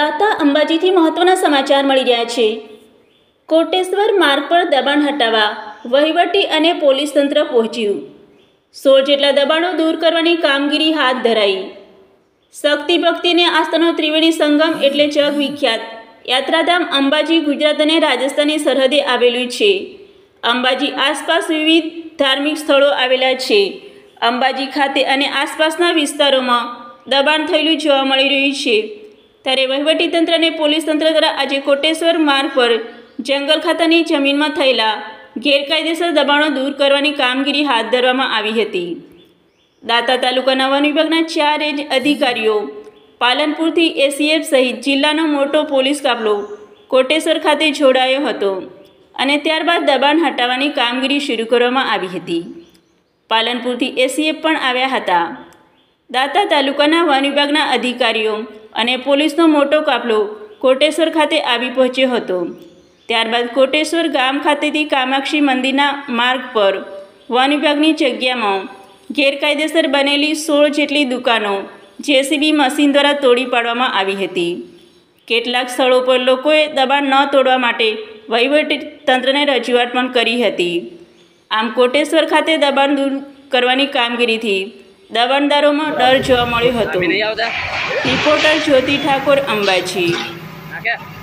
દાતા અંબાજીથી મહત્વના સમાચાર મળી રહ્યા છે। કોટેશ્વર માર્ગ પર દબાણ હટાવવા વહીવટી અને પોલીસ તંત્ર પહોંચ્યું। 16 જેટલા દબાણો દૂર કરવાની કામગીરી હાથ ધરાઈ। શક્તિ ભક્તિ અને આસ્થાનો ત્રિવેણી સંગમ એટલે જગવિખ્યાત યાત્રાધામ અંબાજી ગુજરાત અને રાજસ્થાનની સરહદે આવેલું છે। અંબાજી આસપાસ વિવિધ ધાર્મિક સ્થળો આવેલા છે। અંબાજી ખાતે અને આસપાસના વિસ્તારોમાં દબાણ થયેલું જોવા મળી રહ્યું છે। ત્યારે વહીવટીતંત્ર અને પોલીસ તંત્ર દ્વારા આજે કોટેશ્વર માર્ગ પર જંગલ ખાતાની જમીનમાં થયેલા ગેરકાયદેસર દબાણો દૂર કરવાની કામગીરી હાથ ધરવામાં આવી હતી। દાતા તાલુકાના વન વિભાગના 4 રેન્જ અધિકારીઓ, પાલનપુરથી એસીએફ સહિત જિલ્લાનો મોટો પોલીસ કાફલો કોટેશ્વર ખાતે જોડાયો હતો અને ત્યારબાદ દબાણ હટાવવાની કામગીરી શરૂ કરવામાં આવી હતી। પાલનપુરથી એસીએફ પણ આવ્યા હતા। દાતા તાલુકાના વન વિભાગના અધિકારીઓ અને પોલીસનો મોટો કાફલો કોટેશ્વર ખાતે આવી પહોંચ્યો હતો। ત્યારબાદ કોટેશ્વર ગામ ખાતેથી કામાક્ષી મંદિરના માર્ગ પર વન વિભાગની જગ્યામાં ગેરકાયદેસર બનેલી 16 જેટલી દુકાનો જેસીબી મશીન દ્વારા તોડી પાડવામાં આવી હતી। કેટલાક સ્થળો પર લોકોએ દબાણ ન તોડવા માટે વહીવટીતંત્રને રજૂઆત પણ કરી હતી। આમ કોટેશ્વર ખાતે દબાણ દૂર કરવાની કામગીરીથી દબાણદારોમાં ડર જોવા મળ્યો હતો। રિપોર્ટર જ્યોતિ ઠાકોર, અંબાજી।